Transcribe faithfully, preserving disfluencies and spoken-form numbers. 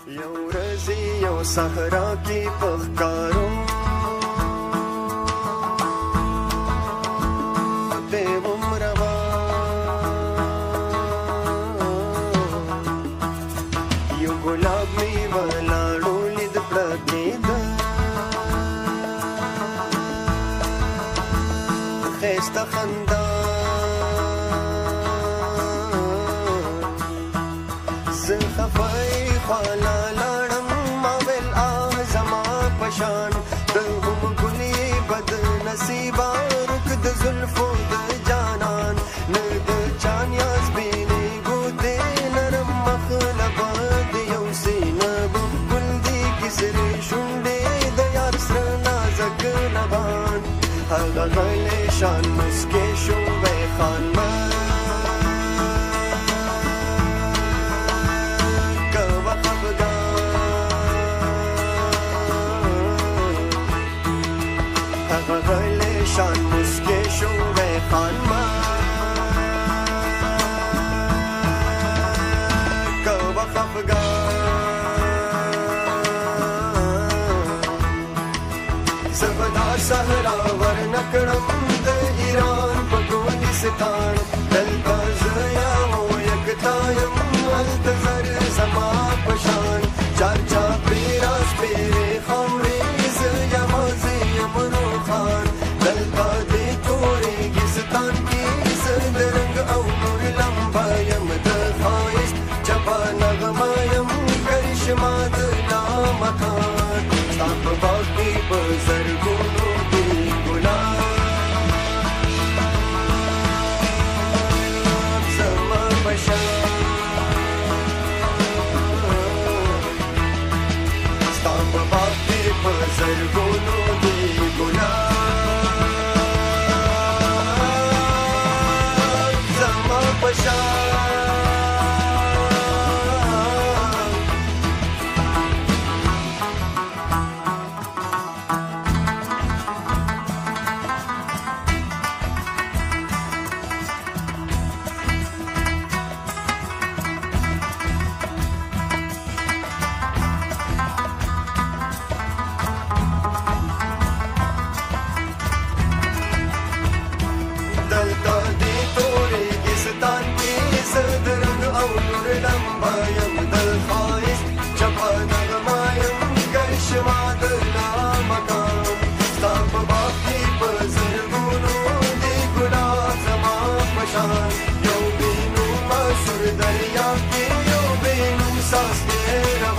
یو ورځې یو صحرا کې په ښکارو دی وم روان یو ګلاب مې ولاړو لید پړکېده ښایسته خندا زه خفه خواله لاړم ما ویل آه زما په شان ته هم ګلې بد نصیبه رک د زلفو د جانان نه د چان یا سپینې ګوتې نرم مخ لبه د یو سینه ګل دي کې سرې شونډې د یار سره نازک لبان هغه غلی شان مسکې شوی خانمن شان مسکې شوی خانمن کوه خفګان زه به دا صحرا ورنه کړم د ایران په ګلستان دلته زه یم یکتا یم هلته زر زما په شان چار چاپې راسپېرې خاورې زه یم زه یم روښان دلته دې تورېږستان کې زه د رنګ او نور لمبه یم د ښایست چپه نغمه یم کرشمه د لامکان ستا په باغ کې په زرګونو دي ګلان زما په شان ستا په باغ کې په زرګونو دي ګلان یو بینو مسور دریا کې یو بینو ساس کې